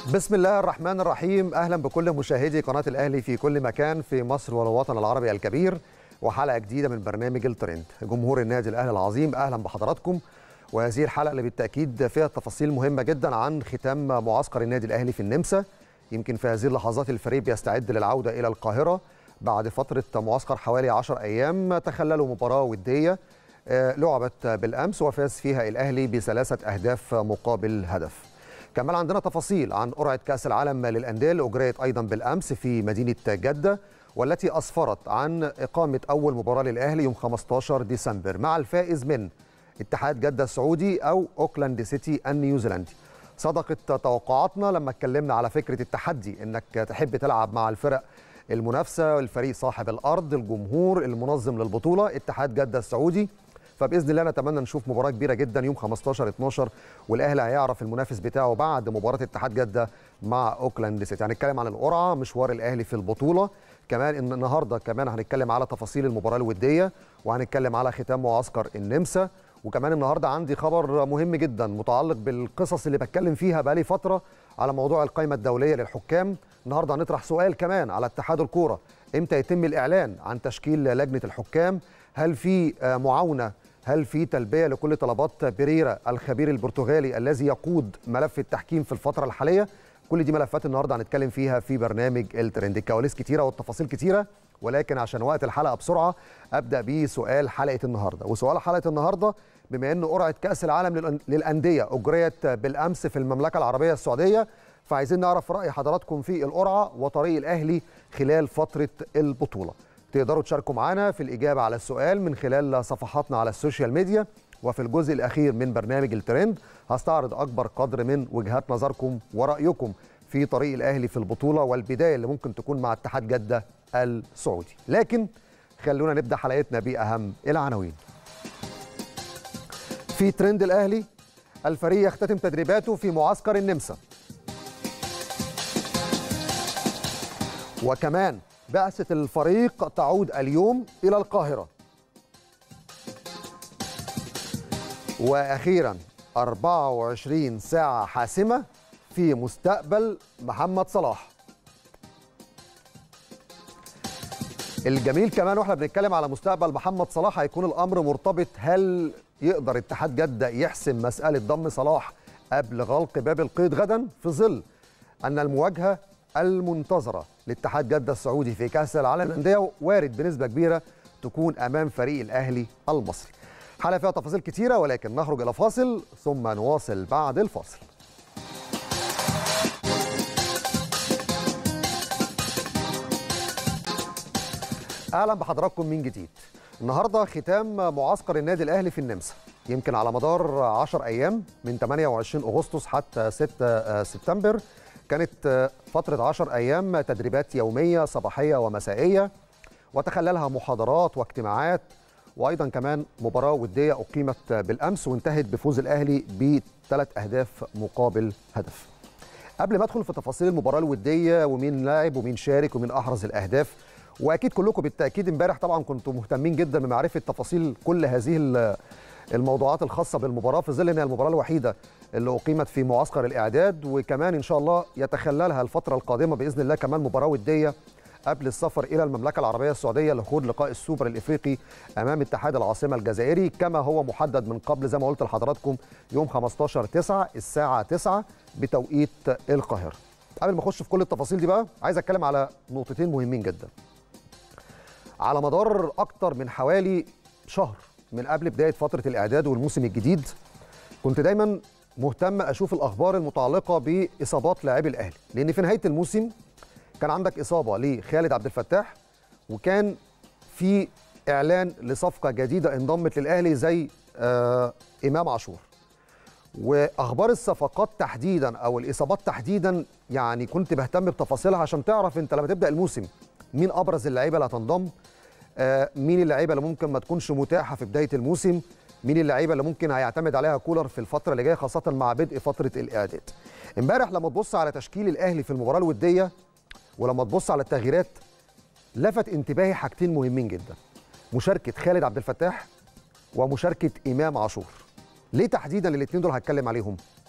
بسم الله الرحمن الرحيم. أهلا بكل مشاهدي قناة الأهلي في كل مكان في مصر والوطن العربي الكبير، وحلقة جديدة من برنامج الترند. جمهور النادي الأهلي العظيم أهلا بحضراتكم، وهذه الحلقة اللي بالتأكيد فيها تفاصيل مهمة جدا عن ختام معسكر النادي الأهلي في النمسا. يمكن في هذه اللحظات الفريق بيستعد للعودة إلى القاهرة بعد فترة معسكر حوالي 10 أيام. تخللوا مباراة ودية لعبت بالأمس وفاز فيها الأهلي ب3 أهداف مقابل هدف. كمان عندنا تفاصيل عن قرعة كأس العالم للأندية اللي أجريت أيضا بالأمس في مدينة جدة، والتي أسفرت عن إقامة أول مباراة للأهلي يوم 15 ديسمبر مع الفائز من اتحاد جدة السعودي أو أوكلاند سيتي النيوزيلندي. صدقت توقعاتنا لما اتكلمنا على فكرة التحدي، إنك تحب تلعب مع الفرق المنافسة، الفريق صاحب الأرض، الجمهور المنظم للبطولة اتحاد جدة السعودي. فباذن الله نتمنى نشوف مباراه كبيره جدا يوم 15/12، والاهلي هيعرف المنافس بتاعه بعد مباراه اتحاد جده مع اوكلاند سيتي. هنتكلم عن القرعه، مشوار الاهلي في البطوله، كمان النهارده كمان هنتكلم على تفاصيل المباراه الوديه، وهنتكلم على ختام معسكر النمسا. وكمان النهارده عندي خبر مهم جدا متعلق بالقصص اللي بتكلم فيها بقالي فتره على موضوع القائمه الدوليه للحكام. النهارده هنطرح سؤال كمان على اتحاد الكوره، امتى يتم الاعلان عن تشكيل لجنه الحكام؟ هل في معاونه؟ هل في تلبية لكل طلبات بيريرا الخبير البرتغالي الذي يقود ملف التحكيم في الفترة الحالية؟ كل دي ملفات النهارده هنتكلم فيها في برنامج الترند. الكواليس كتيرة والتفاصيل كتيرة، ولكن عشان وقت الحلقة بسرعة أبدأ بسؤال حلقة النهارده. وسؤال حلقة النهارده، بما أن قرعة كأس العالم للأندية أجريت بالأمس في المملكة العربية السعودية، فعايزين نعرف رأي حضراتكم في القرعة وطريق الأهلي خلال فترة البطولة. تقدروا تشاركوا معنا في الإجابة على السؤال من خلال صفحاتنا على السوشيال ميديا، وفي الجزء الأخير من برنامج الترند هستعرض أكبر قدر من وجهات نظركم ورأيكم في طريق الأهلي في البطولة والبداية اللي ممكن تكون مع اتحاد جدة السعودي. لكن خلونا نبدأ حلقتنا بأهم العناوين. في ترند الأهلي، الفريق يختتم تدريباته في معسكر النمسا. وكمان بعثة الفريق تعود اليوم إلى القاهرة. وأخيراً 24 ساعة حاسمة في مستقبل محمد صلاح. الجميل كمان واحنا بنتكلم على مستقبل محمد صلاح، هيكون الأمر مرتبط، هل يقدر اتحاد جدة يحسم مسألة ضم صلاح قبل غلق باب القيد غدا، في ظل أن المواجهة المنتظرة لاتحاد جدة السعودي في كأس العالم للأندية وارد بنسبة كبيرة تكون أمام فريق الأهلي المصري. حلقة فيها تفاصيل كتيرة، ولكن نخرج إلى فاصل ثم نواصل بعد الفاصل. أهلا بحضراتكم من جديد. النهاردة ختام معسكر النادي الأهلي في النمسا، يمكن على مدار 10 أيام من 28 أغسطس حتى 6 سبتمبر. كانت فترة 10 أيام تدريبات يومية صباحية ومسائية، وتخللها محاضرات واجتماعات، وأيضا كمان مباراة ودية أقيمت بالأمس وانتهت بفوز الأهلي ب3 أهداف مقابل هدف. قبل ما أدخل في تفاصيل المباراة الودية ومين لاعب ومين شارك ومين أحرز الأهداف، وأكيد كلكم بالتأكيد امبارح طبعا كنتم مهتمين جدا بمعرفة تفاصيل كل هذه الموضوعات الخاصة بالمباراة، في ظل أنها المباراة الوحيدة اللي أقيمت في معسكر الإعداد، وكمان إن شاء الله يتخللها الفترة القادمة بإذن الله كمان مباراة ودية قبل السفر إلى المملكة العربية السعودية لخوض لقاء السوبر الإفريقي أمام اتحاد العاصمة الجزائري، كما هو محدد من قبل زي ما قلت لحضراتكم يوم 15/9 الساعة 9 بتوقيت القاهرة. قبل ما أخش في كل التفاصيل دي بقى، عايز أتكلم على نقطتين مهمين جدا. على مدار أكتر من حوالي شهر من قبل بداية فترة الإعداد والموسم الجديد، كنت دايما مهتم أشوف الأخبار المتعلقة بإصابات لاعبي الأهلي، لأن في نهاية الموسم كان عندك إصابة لخالد عبد الفتاح، وكان في إعلان لصفقة جديدة انضمت للأهلي زي إمام عاشور. وأخبار الصفقات تحديدا أو الإصابات تحديدا يعني كنت بهتم بتفاصيلها عشان تعرف أنت لما تبدأ الموسم مين أبرز اللعيبة اللي هتنضم، مين اللعيبة اللي ممكن ما تكونش متاحة في بداية الموسم، مين اللعيبة اللي ممكن هيعتمد عليها كولر في الفترة اللي جاية خاصة مع بدء فترة الإعداد. امبارح لما تبص على تشكيل الأهلي في المباراة الودية ولما تبص على التغييرات، لفت انتباهي حاجتين مهمين جدا: مشاركة خالد عبد الفتاح، ومشاركة إمام عاشور. ليه تحديدا الاثنين دول هتكلم عليهم؟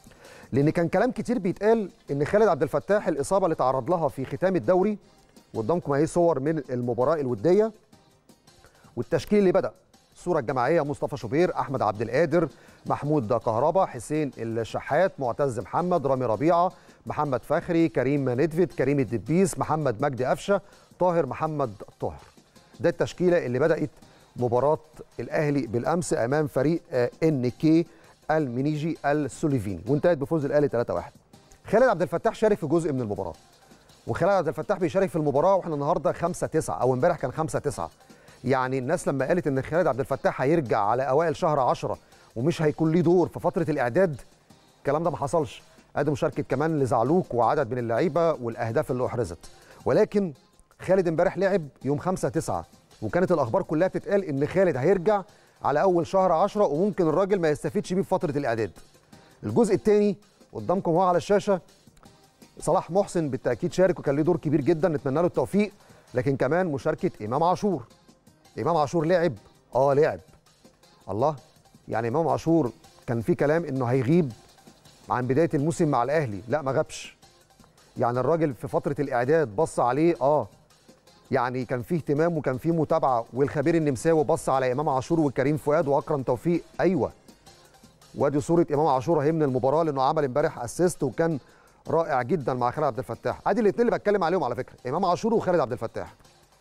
لان كان كلام كتير بيتقال ان خالد عبد الفتاح الاصابه اللي تعرض لها في ختام الدوري، قدامكم اهي صور من المباراه الوديه والتشكيل اللي بدا. الصوره الجماعيه: مصطفى شوبير، احمد عبد القادر، محمود كهربا، حسين الشحات، معتز محمد، رامي ربيعه، محمد فخري، كريم ندفد، كريم الدبيس، محمد مجدي قفشه، طاهر محمد طاهر. ده التشكيله اللي بدات مباراه الاهلي بالامس امام فريق NK المنيجي السوليفيني، وانتهت بفوز الاهلي 3-1. خالد عبد الفتاح شارك في جزء من المباراه، وخالد عبد الفتاح بيشارك في المباراه واحنا النهارده 5/9 او امبارح كان 5/9. يعني الناس لما قالت ان خالد عبد الفتاح هيرجع على اوائل شهر 10 ومش هيكون ليه دور في فتره الاعداد، الكلام ده ما حصلش. ادي مشاركه كمان لزعلوك وعدد من اللعيبه والاهداف اللي احرزت، ولكن خالد امبارح لعب يوم 5/9، وكانت الاخبار كلها بتتقال ان خالد هيرجع على اول شهر 10 وممكن الراجل ما يستفيدش بيه في فتره الاعداد. الجزء الثاني قدامكم هو على الشاشه، صلاح محسن بالتاكيد شارك وكان له دور كبير جدا، نتمنى له التوفيق. لكن كمان مشاركه امام عاشور. امام عاشور لعب لعب. الله، يعني امام عاشور كان في كلام انه هيغيب عن بدايه الموسم مع الاهلي، لا ما غابش. يعني الراجل في فتره الاعداد بص عليه، يعني كان فيه اهتمام وكان فيه متابعه، والخبير النمساوي بص على امام عاشور وكريم فؤاد واكرم توفيق. ايوه، وادي صوره امام عاشور اهي من المباراه، لانه عمل امبارح اسيست وكان رائع جدا مع خالد عبد الفتاح. ادي الاثنين اللي بتكلم عليهم على فكره، امام عاشور وخالد عبد الفتاح.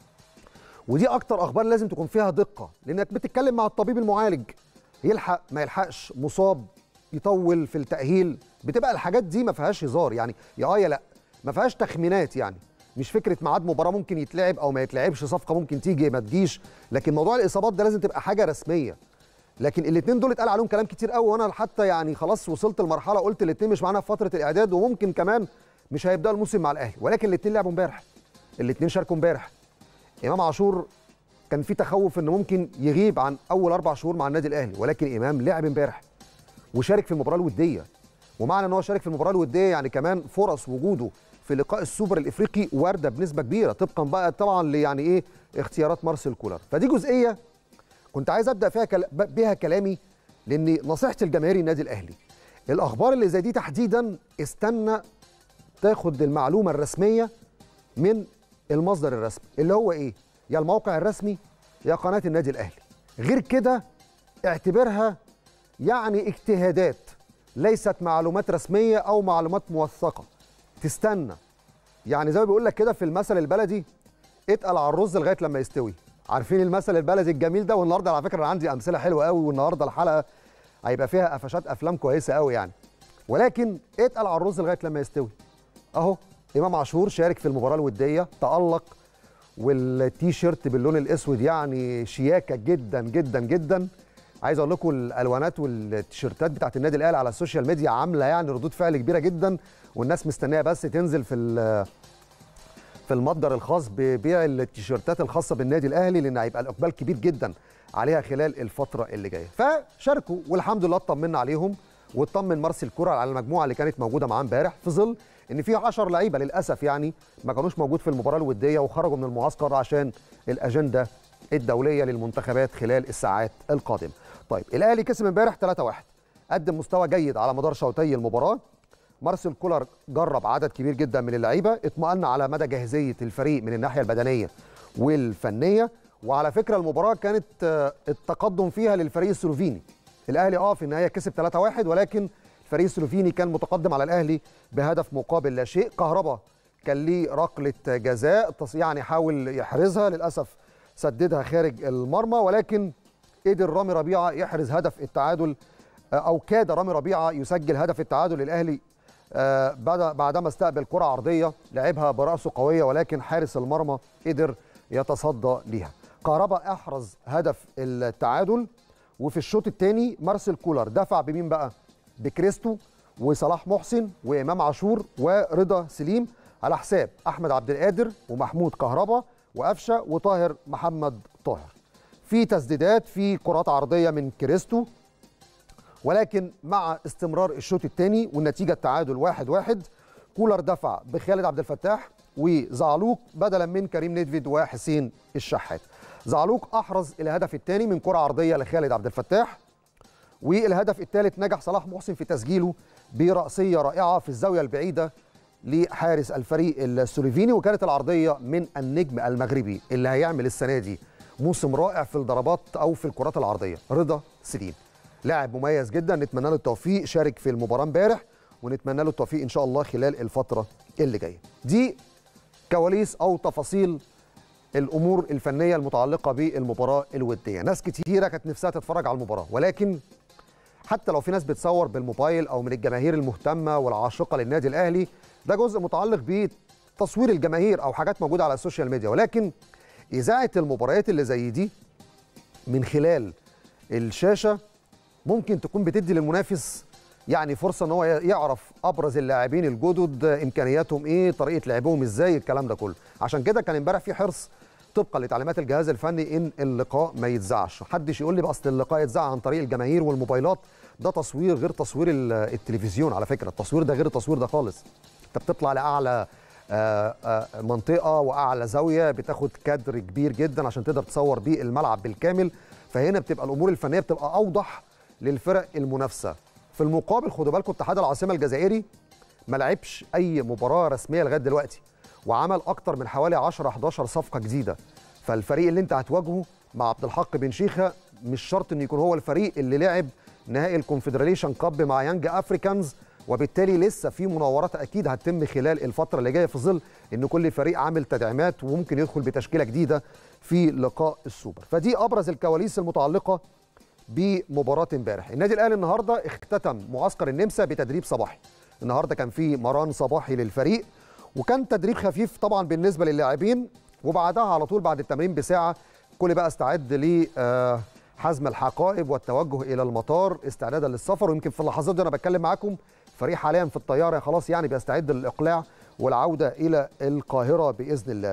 ودي اكتر اخبار لازم تكون فيها دقه، لانك بتتكلم مع الطبيب المعالج، يلحق ما يلحقش، مصاب يطول في التاهيل، بتبقى الحاجات دي ما فيهاش هزار، يعني يا لا، ما فيهاش تخمينات. يعني مش فكره ميعاد مباراه ممكن يتلعب او ما يتلعبش، صفقه ممكن تيجي ما تجيش، لكن موضوع الاصابات ده لازم تبقى حاجه رسميه. لكن الاثنين دول اتقال عليهم كلام كتير قوي، وانا حتى يعني خلاص وصلت لمرحله قلت الاثنين مش معانا في فتره الاعداد، وممكن كمان مش هيبداوا الموسم مع الاهلي، ولكن الاثنين لعبوا امبارح، الاثنين شاركوا امبارح. امام عاشور كان في تخوف انه ممكن يغيب عن اول 4 شهور مع النادي الاهلي، ولكن امام لعب امبارح وشارك في المباراه الوديه. ومعنى ان هو شارك في المباراه الوديه يعني كمان فرص وجوده في لقاء السوبر الافريقي وارده بنسبه كبيره، طبقا بقى طبعا يعني ايه اختيارات مارسيل كولر. فدي جزئيه كنت عايز ابدا فيها بها كلامي، لان نصيحتي لجماهير النادي الاهلي، الاخبار اللي زي دي تحديدا استنى تاخد المعلومه الرسميه من المصدر الرسمي، اللي هو ايه؟ يا الموقع الرسمي يا قناه النادي الاهلي. غير كده اعتبرها يعني اجتهادات، ليست معلومات رسميه او معلومات موثقه. تستنى، يعني زي ما بيقول لك كده في المثل البلدي، اتقل على الرز لغايه لما يستوي. عارفين المثل البلدي الجميل ده؟ والنهارده على فكره انا عندي امثله حلوه قوي، والنهارده الحلقه هيبقى فيها قفشات افلام كويسه قوي يعني. ولكن اتقل على الرز لغايه لما يستوي. اهو امام عاشور شارك في المباراه الوديه، تالق، والتيشيرت باللون الاسود يعني شياكه جدا جدا جدا. عايز اقول لكم الالوانات والتيشيرتات بتاعت النادي الاهلي على السوشيال ميديا عامله يعني ردود فعل كبيره جدا، والناس مستنيه بس تنزل في المتجر الخاص ببيع التيشيرتات الخاصه بالنادي الاهلي، لان هيبقى الاقبال كبير جدا عليها خلال الفتره اللي جايه. فشاركوا والحمد لله اطمنا عليهم، واطمن مارسيل كولر على المجموعه اللي كانت موجوده معاه امبارح، في ظل ان في 10 لعيبه للاسف يعني ما كانوش موجود في المباراه الوديه وخرجوا من المعسكر عشان الاجنده الدوليه للمنتخبات خلال الساعات القادمه. طيب الاهلي كسب امبارح 3-1، قدم مستوى جيد على مدار شوطي المباراه. مارسيل كولر جرب عدد كبير جدا من اللعيبه، اطمأن على مدى جاهزيه الفريق من الناحيه البدنيه والفنيه. وعلى فكره المباراه كانت التقدم فيها للفريق السلوفيني. الاهلي في النهايه كسب 3-1، ولكن الفريق السلوفيني كان متقدم على الاهلي بهدف مقابل لا شيء. كهربا كان ليه ركله جزاء يعني حاول يحرزها، للاسف سددها خارج المرمى، ولكن قدر رامي ربيعه يحرز هدف التعادل، او كاد رامي ربيعه يسجل هدف التعادل للاهلي بعدما استقبل كره عرضيه لعبها براسه قويه، ولكن حارس المرمى قدر يتصدى ليها. كهربا احرز هدف التعادل. وفي الشوط الثاني مارسيل كولر دفع بمين بقى؟ بكريستو وصلاح محسن وامام عاشور ورضا سليم، على حساب احمد عبد القادر ومحمود كهربا وقفشه وطاهر محمد طاهر. في تسديدات، في كرات عرضيه من كريستو، ولكن مع استمرار الشوط الثاني والنتيجه التعادل 1-1، كولر دفع بخالد عبد الفتاح وزعلوك بدلا من كريم ندفد وحسين الشحات. زعلوك احرز الهدف الثاني من كره عرضيه لخالد عبد الفتاح، والهدف الثالث نجح صلاح محسن في تسجيله برأسية رائعة في الزاوية البعيدة لحارس الفريق السلوفيني، وكانت العرضية من النجم المغربي اللي هيعمل السنة دي موسم رائع في الضربات أو في الكرات العرضية، رضا سليم. لاعب مميز جدا، نتمنى له التوفيق، شارك في المباراة امبارح ونتمنى له التوفيق إن شاء الله خلال الفترة اللي جاية. دي كواليس أو تفاصيل الأمور الفنية المتعلقة بالمباراة الودية. ناس كتيرة كانت نفسها تتفرج على المباراة، ولكن حتى لو في ناس بتصور بالموبايل أو من الجماهير المهتمة والعاشقة للنادي الأهلي، ده جزء متعلق بتصوير الجماهير أو حاجات موجودة على السوشيال ميديا، ولكن إذاعة المباريات اللي زي دي من خلال الشاشة ممكن تكون بتدي للمنافس يعني فرصة ان هو يعرف ابرز اللاعبين الجدد، امكانياتهم ايه، طريقة لعبهم ازاي، الكلام ده كله. عشان كده كان امبارح في حرص طبقا لتعليمات الجهاز الفني ان اللقاء ما يتذاعش. محدش يقول لي بقى اصل اللقاء يتذاع عن طريق الجماهير والموبايلات، ده تصوير غير تصوير التلفزيون على فكرة، التصوير ده غير التصوير ده خالص. انت بتطلع لاعلى منطقة واعلى زاوية، بتاخد كادر كبير جدا عشان تقدر تصور بيه الملعب بالكامل، فهنا بتبقى الامور الفنية بتبقى اوضح للفرق المنافسة. في المقابل خدوا بالكم اتحاد العاصمة الجزائري ما لعبش اي مباراة رسمية لغاية دلوقتي، وعمل اكتر من حوالي 10 11 صفقة جديدة. فالفريق اللي انت هتواجهه مع عبد الحق بن شيخة مش شرط انه يكون هو الفريق اللي لعب نهائي الكونفدراليشن كاب مع يانج افريكانز، وبالتالي لسه في مناورات اكيد هتتم خلال الفترة اللي جاية في ظل ان كل فريق عامل تدعيمات وممكن يدخل بتشكيلة جديدة في لقاء السوبر. فدي ابرز الكواليس المتعلقة بمباراة امبارح. النادي الاهلي النهارده اختتم معسكر النمسا بتدريب صباحي. النهارده كان في مران صباحي للفريق، وكان تدريب خفيف طبعا بالنسبه للاعبين، وبعدها على طول بعد التمرين بساعه كل بقى استعد لحزم الحقائب والتوجه الى المطار استعدادا للسفر. ويمكن في اللحظات دي انا بتكلم معاكم فريق حاليا في الطياره خلاص يعني بيستعد للاقلاع والعوده الى القاهره باذن الله.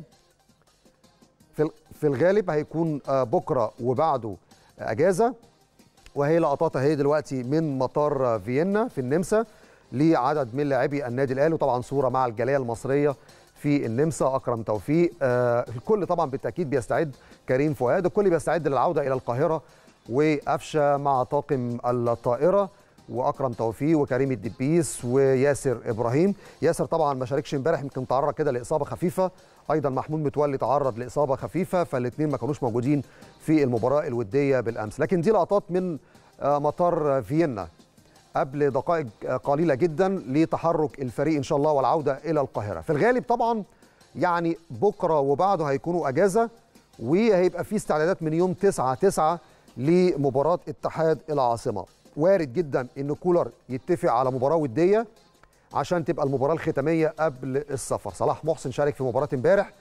في الغالب هيكون بكره وبعده اجازه، وهي لقطات اهي دلوقتي من مطار فيينا في النمسا لعدد من لاعبي النادي الاهلي، وطبعا صوره مع الجاليه المصريه في النمسا، اكرم توفيق، الكل طبعا بالتاكيد بيستعد، كريم فؤاد، الكل بيستعد للعوده الى القاهره، وقفشه مع طاقم الطائره، واكرم توفيق وكريم الدبيس وياسر ابراهيم. ياسر طبعا ما شاركش امبارح، يمكن تعرض كده لاصابه خفيفه، ايضا محمود متولي تعرض لاصابه خفيفه، فالاثنين ما كانوش موجودين في المباراه الوديه بالامس. لكن دي لقطات من مطار فيينا قبل دقائق قليله جدا لتحرك الفريق ان شاء الله والعوده الى القاهره. في الغالب طبعا يعني بكره وبعده هيكونوا اجازه، وهيبقى في استعدادات من يوم 9/9 لمباراه اتحاد العاصمه. وارد جدا ان كولر يتفق على مباراه وديه عشان تبقى المباراه الختاميه قبل السفر. صلاح محسن شارك في مباراه امبارح،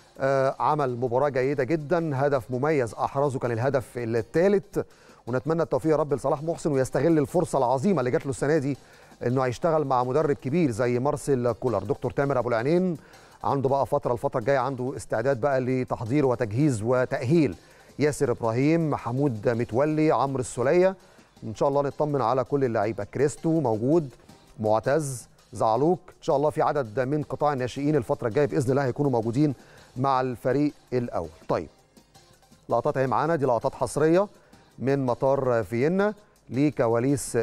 عمل مباراه جيده جدا، هدف مميز احرزه كان الهدف الثالث، ونتمنى التوفيق يا رب لصلاح محسن ويستغل الفرصه العظيمه اللي جات له السنه دي انه هيشتغل مع مدرب كبير زي مارسيل كولر. دكتور تامر ابو العينين عنده بقى الفتره الجايه عنده استعداد بقى لتحضير وتجهيز وتاهيل ياسر ابراهيم، محمود متولي، عمرو السوليه، ان شاء الله نطمن على كل اللعيبه، كريستو موجود، معتز، زعلوك، ان شاء الله في عدد من قطاع الناشئين الفتره الجايه باذن الله هيكونوا موجودين مع الفريق الاول. طيب لقطات اهي معانا، دي لقطات حصريه من مطار فيينا لكواليس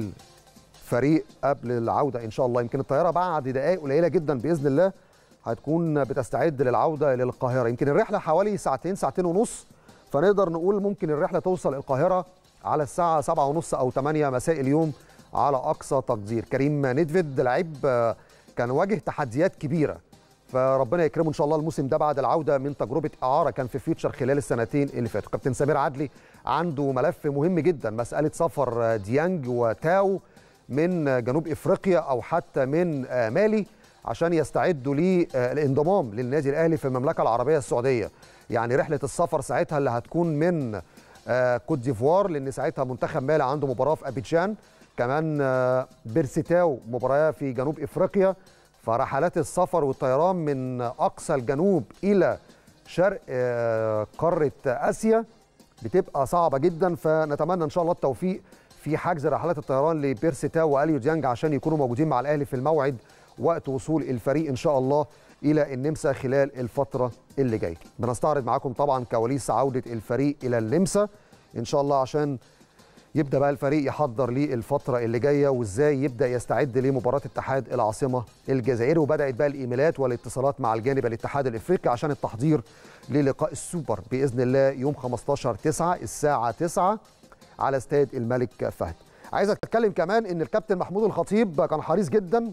الفريق قبل العوده ان شاء الله. يمكن الطياره بعد دقائق قليله جدا باذن الله هتكون بتستعد للعوده للقاهره. يمكن الرحله حوالي ساعتين ونص، فنقدر نقول ممكن الرحله توصل القاهره على الساعه 7:30 او 8 مساء اليوم على اقصى تقدير. كريم نيدفيد لعيب كان واجه تحديات كبيره، فربنا يكرمه ان شاء الله الموسم ده بعد العوده من تجربه اعاره كان في فيوتشر خلال السنتين اللي فاتوا. كابتن سمير عدلي عنده ملف مهم جدا، مساله سفر ديانج وتاو من جنوب افريقيا او حتى من مالي عشان يستعدوا للانضمام للنادي الاهلي في المملكه العربيه السعوديه. يعني رحله السفر ساعتها اللي هتكون من كوت ديفوار، لان ساعتها منتخب مالي عنده مباراه في ابيجان، كمان بيرسيتاو مباراه في جنوب افريقيا. فرحلات السفر والطيران من اقصى الجنوب الى شرق قاره اسيا بتبقى صعبه جدا، فنتمنى ان شاء الله التوفيق في حجز رحلات الطيران لبيرسيتاو واليو ديانج عشان يكونوا موجودين مع الاهلي في الموعد وقت وصول الفريق ان شاء الله الى النمسا خلال الفتره اللي جايه. بنستعرض معاكم طبعا كواليس عوده الفريق الى النمسا ان شاء الله عشان يبدا بقى الفريق يحضر للفتره اللي جايه، وازاي يبدا يستعد لمباراه اتحاد العاصمه الجزائري. وبدات بقى الايميلات والاتصالات مع الجانب الاتحاد الافريقي عشان التحضير للقاء السوبر باذن الله يوم 15/9 الساعه 9 على استاد الملك فهد. عايز اتكلم كمان ان الكابتن محمود الخطيب كان حريص جدا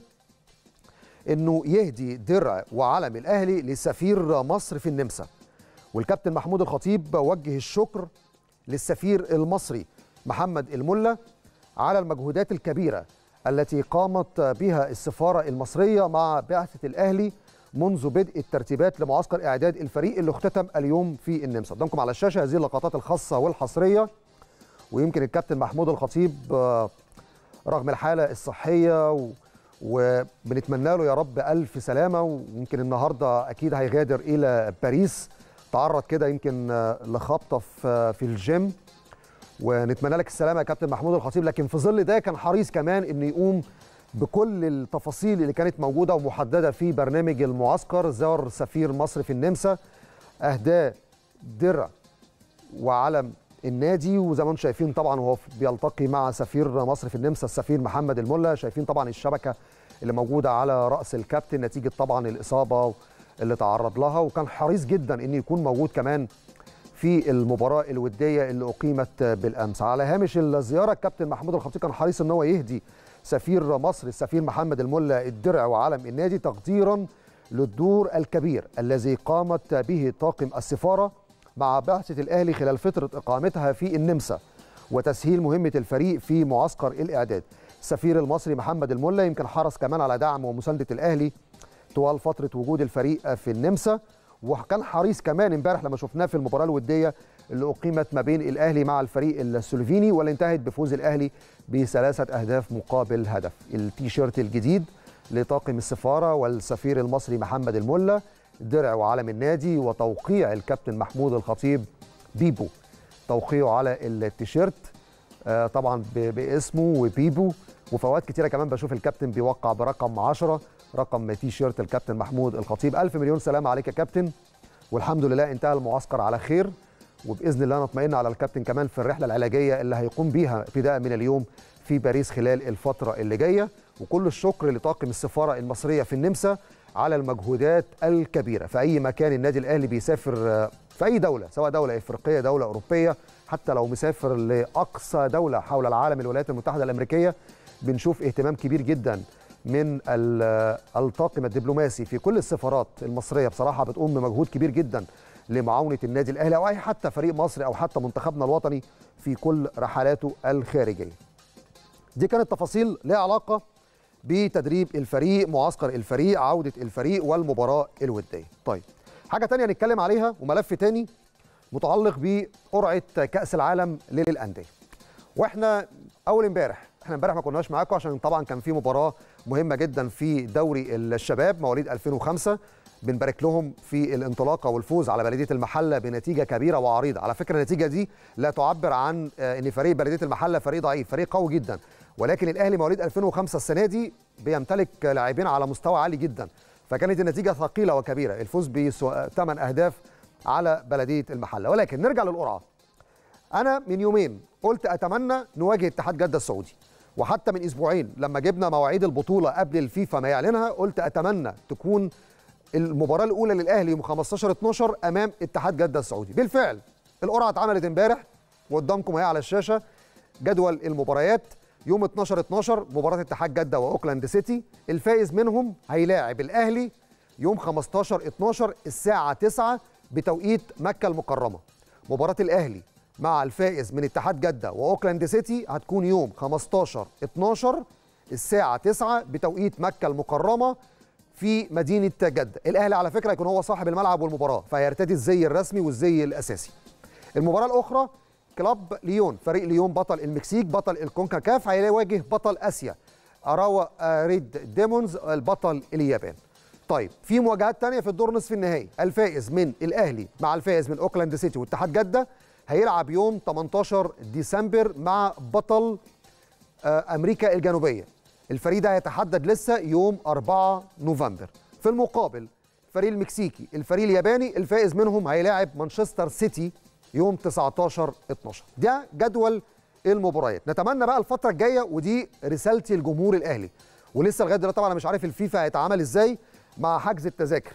انه يهدي درع وعلم الاهلي لسفير مصر في النمسا. والكابتن محمود الخطيب وجه الشكر للسفير المصري محمد الملا على المجهودات الكبيرة التي قامت بها السفارة المصرية مع بعثة الأهلي منذ بدء الترتيبات لمعسكر إعداد الفريق اللي اختتم اليوم في النمسا. قدامكم على الشاشة هذه اللقطات الخاصة والحصرية. ويمكن الكابتن محمود الخطيب رغم الحالة الصحية وبنتمنى له يا رب ألف سلامة، ويمكن النهاردة أكيد هيغادر إلى باريس، تعرض كده يمكن لخبطة في الجيم، ونتمنى لك السلامه يا كابتن محمود الخطيب. لكن في ظل ده كان حريص كمان انه يقوم بكل التفاصيل اللي كانت موجوده ومحدده في برنامج المعسكر. زار سفير مصر في النمسا، اهداه درع وعلم النادي، وزي ما انتم شايفين طبعا وهو بيلتقي مع سفير مصر في النمسا السفير محمد الملا، شايفين طبعا الشبكه اللي موجوده على راس الكابتن نتيجه طبعا الاصابه اللي تعرض لها. وكان حريص جدا انه يكون موجود كمان في المباراة الودية اللي أقيمت بالأمس. على هامش الزيارة الكابتن محمود الخطيب كان حريص أن هو يهدي سفير مصر السفير محمد الملا الدرع وعلم النادي تقديرا للدور الكبير الذي قامت به طاقم السفارة مع بعثة الأهلي خلال فترة إقامتها في النمسا وتسهيل مهمة الفريق في معسكر الإعداد. السفير المصري محمد الملا يمكن حرص كمان على دعم ومساندة الأهلي طوال فترة وجود الفريق في النمسا، وكان حريص كمان امبارح لما شفناه في المباراه الوديه اللي اقيمت ما بين الاهلي مع الفريق السلوفيني واللي انتهت بفوز الاهلي ب3 أهداف مقابل هدف. التيشيرت الجديد لطاقم السفاره والسفير المصري محمد الملا، درع وعلم النادي، وتوقيع الكابتن محمود الخطيب بيبو، توقيعه على التيشيرت طبعا باسمه وبيبو. وفوات كتيره كمان بشوف الكابتن بيوقع برقم 10، رقم تيشيرت الكابتن محمود الخطيب. ألف مليون سلامة عليك يا كابتن، والحمد لله انتهى المعسكر على خير، وبإذن الله نطمئن على الكابتن كمان في الرحلة العلاجية اللي هيقوم بيها ابتداء من اليوم في باريس خلال الفترة اللي جاية. وكل الشكر لطاقم السفارة المصرية في النمسا على المجهودات الكبيرة. في أي مكان النادي الأهلي بيسافر في أي دولة، سواء دولة إفريقية دولة أوروبية، حتى لو مسافر لأقصى دولة حول العالم الولايات المتحدة الأمريكية، بنشوف اهتمام كبير جدا من الطاقم الدبلوماسي في كل السفارات المصريه. بصراحه بتقوم بمجهود كبير جدا لمعاونه النادي الاهلي او اي حتى فريق مصري او حتى منتخبنا الوطني في كل رحلاته الخارجيه. دي كانت تفاصيل لها علاقه بتدريب الفريق، معسكر الفريق، عوده الفريق والمباراه الوديه. طيب حاجه ثانيه نتكلم عليها وملف ثاني متعلق بقرعه كاس العالم للانديه. واحنا اول امبارح ما كناش معاكم عشان طبعا كان في مباراه مهمه جدا في دوري الشباب مواليد 2005. بنبارك لهم في الانطلاقه والفوز على بلديه المحله بنتيجه كبيره وعريضه. على فكره النتيجه دي لا تعبر عن ان فريق بلديه المحله فريق ضعيف، فريق قوي جدا، ولكن الاهلي مواليد 2005 السنه دي بيمتلك لاعبين على مستوى عالي جدا، فكانت النتيجه ثقيله وكبيره، الفوز ب8 أهداف على بلديه المحله. ولكن نرجع للقرعه. انا من يومين قلت اتمنى نواجه اتحاد جده السعودي، وحتى من اسبوعين لما جبنا مواعيد البطوله قبل الفيفا ما يعلنها قلت اتمنى تكون المباراه الاولى للاهلي يوم 15/12 امام اتحاد جده السعودي. بالفعل القرعه اتعملت امبارح وقدامكم اهي على الشاشه جدول المباريات. يوم 12/12 مباراه اتحاد جده واوكلاند سيتي، الفائز منهم هيلاعب الاهلي يوم 15/12 الساعه 9 بتوقيت مكه المكرمه. مباراه الاهلي مع الفائز من اتحاد جدة وأوكلاند سيتي هتكون يوم 15/12 الساعة 9 بتوقيت مكة المكرمة في مدينة جدة. الأهلي على فكرة هيكون هو صاحب الملعب والمباراة، فهيرتدي الزي الرسمي والزي الأساسي. المباراة الأخرى كلاب ليون، فريق ليون بطل المكسيك بطل الكونكاكاف هيواجه بطل آسيا أراوا ريد ديمونز البطل اليابان. طيب في مواجهات تانية في الدور نصف النهائي، الفائز من الأهلي مع الفائز من أوكلاند سيتي واتحاد جدة هيلعب يوم 18 ديسمبر مع بطل أمريكا الجنوبية. الفريق ده هيتحدد لسه يوم 4 نوفمبر. في المقابل الفريق المكسيكي الفريق الياباني الفائز منهم هيلاعب مانشستر سيتي يوم 19/12. ده جدول المباريات. نتمنى بقى الفتره الجايه، ودي رسالتي لجمهور الاهلي، ولسه لغايه دلوقتي طبعا انا مش عارف الفيفا هيتعامل ازاي مع حجز التذاكر،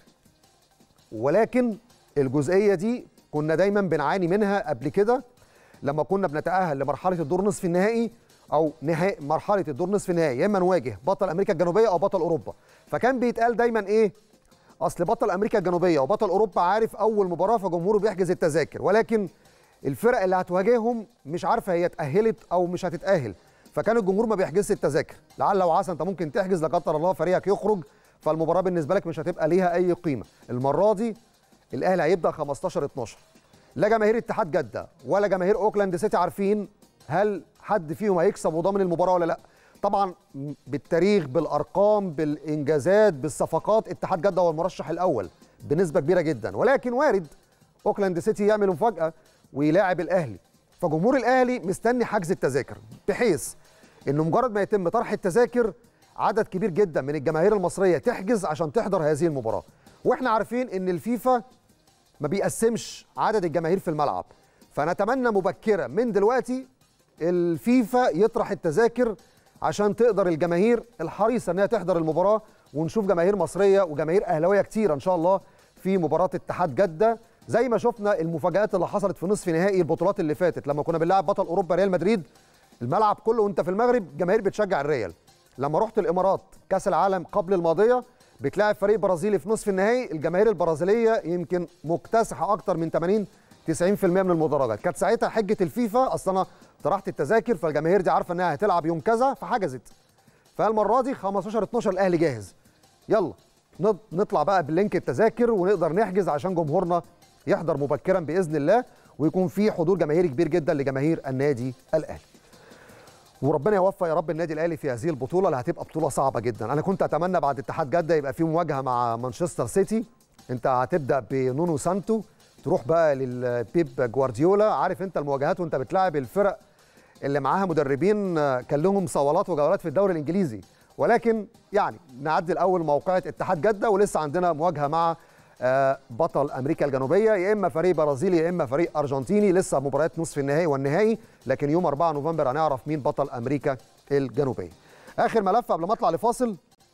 ولكن الجزئيه دي كنا دايما بنعاني منها قبل كده لما كنا بنتاهل لمرحله الدور نصف النهائي او نهائي مرحله الدور نصف النهائي، يا اما نواجه بطل امريكا الجنوبيه او بطل اوروبا. فكان بيتقال دايما ايه؟ اصل بطل امريكا الجنوبيه وبطل اوروبا عارف اول مباراه فجمهوره بيحجز التذاكر، ولكن الفرق اللي هتواجههم مش عارفه هي اتاهلت او مش هتتاهل، فكان الجمهور ما بيحجزش التذاكر. لعل وعسى انت ممكن تحجز، لا قدر الله فريقك يخرج فالمباراه بالنسبه لك مش هتبقى ليها اي قيمه. المره دي الاهلي هيبدا 15/12، لا جماهير اتحاد جده ولا جماهير اوكلاند سيتي عارفين هل حد فيهم هيكسب وضامن المباراه ولا لا. طبعا بالتاريخ بالارقام بالانجازات بالصفقات اتحاد جده هو المرشح الاول بنسبه كبيره جدا، ولكن وارد اوكلاند سيتي يعمل مفاجاه ويلاعب الاهلي. فجمهور الاهلي مستني حجز التذاكر، بحيث انه مجرد ما يتم طرح التذاكر عدد كبير جدا من الجماهير المصريه تحجز عشان تحضر هذه المباراه. واحنا عارفين ان الفيفا ما بيقسمش عدد الجماهير في الملعب، فنتمنى مبكرا من دلوقتي الفيفا يطرح التذاكر عشان تقدر الجماهير الحريصه انها تحضر المباراه، ونشوف جماهير مصريه وجماهير اهلاويه كتير ان شاء الله في مباراه اتحاد جده، زي ما شفنا المفاجآت اللي حصلت في نصف نهائي البطولات اللي فاتت لما كنا بنلعب بطل اوروبا ريال مدريد. الملعب كله وانت في المغرب جماهير بتشجع الريال. لما رحت الامارات كاس العالم قبل الماضيه بتلاعب فريق برازيلي في نصف النهائي، الجماهير البرازيليه يمكن مكتسحه اكتر من 80-90% من المدرجات. كانت ساعتها حجه الفيفا اصل انا طرحت التذاكر فالجماهير دي عارفه انها هتلعب يوم كذا فحجزت. فالمره دي 15/12 الاهلي جاهز. يلا نطلع بقى باللينك التذاكر ونقدر نحجز عشان جمهورنا يحضر مبكرا باذن الله، ويكون في حضور جماهيري كبير جدا لجماهير النادي الاهلي. وربنا يوفق يا رب النادي الاهلي في هذه البطوله اللي هتبقى بطوله صعبه جدا. انا كنت اتمنى بعد اتحاد جده يبقى في مواجهه مع مانشستر سيتي، انت هتبدا بنونو سانتو تروح بقى للبيب جوارديولا، عارف انت المواجهات وانت بتلاعب الفرق اللي معاها مدربين كان لهم صولات وجولات في الدوري الانجليزي. ولكن يعني نعدي الاول موقعة اتحاد جده، ولسه عندنا مواجهه مع بطل امريكا الجنوبيه، يا اما فريق برازيلي يا اما فريق ارجنتيني. لسه مباريات نصف النهائي والنهائي، لكن يوم 4 نوفمبر هنعرف مين بطل امريكا الجنوبيه. اخر ملف قبل ما اطلع لفاصل،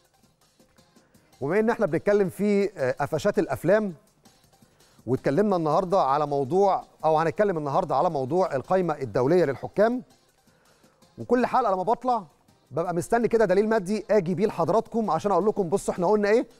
وبما ان احنا بنتكلم في قفشات الافلام، واتكلمنا النهارده على موضوع او هنتكلم النهارده على موضوع القائمه الدوليه للحكام، وكل حلقه لما بطلع ببقى مستني كده دليل مادي اجي بيه لحضراتكم عشان اقول لكم بصوا احنا قلنا ايه.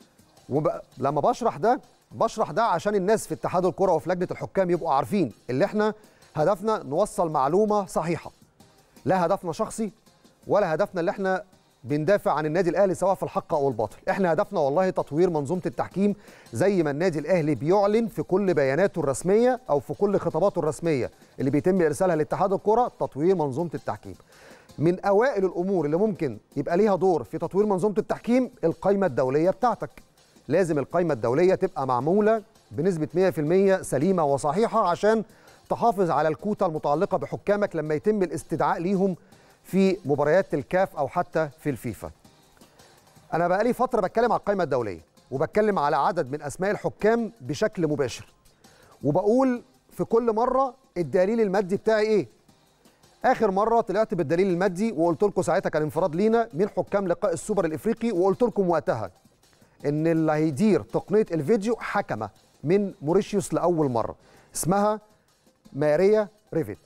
ولما بشرح ده عشان الناس في اتحاد الكره وفي لجنه الحكام يبقوا عارفين اللي احنا هدفنا نوصل معلومه صحيحه، لا هدفنا شخصي ولا هدفنا اللي احنا بندافع عن النادي الاهلي سواء في الحق او الباطل. احنا هدفنا والله تطوير منظومه التحكيم زي ما النادي الاهلي بيعلن في كل بياناته الرسميه او في كل خطاباته الرسميه اللي بيتم ارسالها لاتحاد الكره، تطوير منظومه التحكيم. من اوائل الامور اللي ممكن يبقى ليها دور في تطوير منظومه التحكيم القائمه الدوليه بتاعتك. لازم القائمه الدوليه تبقى معموله بنسبه 100% سليمه وصحيحه عشان تحافظ على الكوتا المتعلقه بحكامك لما يتم الاستدعاء ليهم في مباريات الكاف او حتى في الفيفا. انا بقالي فتره بتكلم على القائمه الدوليه وبتكلم على عدد من اسماء الحكام بشكل مباشر، وبقول في كل مره الدليل المادي بتاعي ايه. اخر مره طلعت بالدليل المادي وقلت لكم ساعتها كان انفراد لينا من حكام لقاء السوبر الافريقي، وقلت لكم وقتها ان اللي هيدير تقنيه الفيديو حكمه من موريشيوس لاول مره اسمها ماريا ريفيت.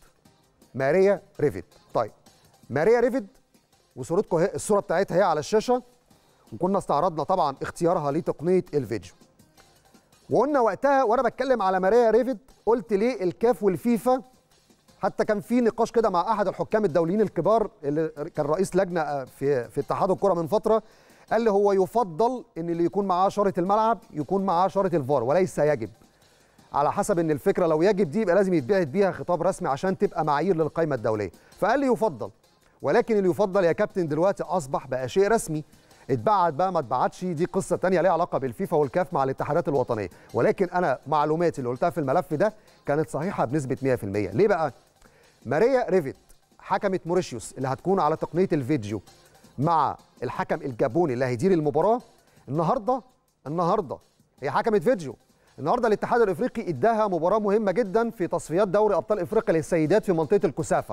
طيب ماريا ريفيت وصورتكم الصوره بتاعتها هي على الشاشه، وكنا استعرضنا طبعا اختيارها لتقنيه الفيديو. وقلنا وقتها وانا بتكلم على ماريا ريفيت قلت ليه الكاف والفيفا، حتى كان في نقاش كده مع احد الحكام الدوليين الكبار اللي كان رئيس لجنه في اتحاد الكره من فتره، قال لي هو يفضل ان اللي يكون معاه شاره الملعب يكون معاه شاره الفار وليس يجب. على حسب ان الفكره لو يجب دي يبقى لازم يتبعت بيها خطاب رسمي عشان تبقى معايير للقائمه الدوليه، فقال لي يفضل. ولكن اللي يفضل يا كابتن دلوقتي اصبح بقى شيء رسمي، اتبعت بقى ما اتبعتش دي قصه ثانيه ليها علاقه بالفيفا والكاف مع الاتحادات الوطنيه. ولكن انا معلوماتي اللي قلتها في الملف ده كانت صحيحه بنسبه 100%. ليه بقى؟ ماريا ريفيت حكمه موريشيوس اللي هتكون على تقنيه الفيديو مع الحكم الجابوني اللي هيدير المباراه النهارده هي حكمه فيديو. النهارده الاتحاد الافريقي اداها مباراه مهمه جدا في تصفيات دوري ابطال افريقيا للسيدات في منطقه الكسافه،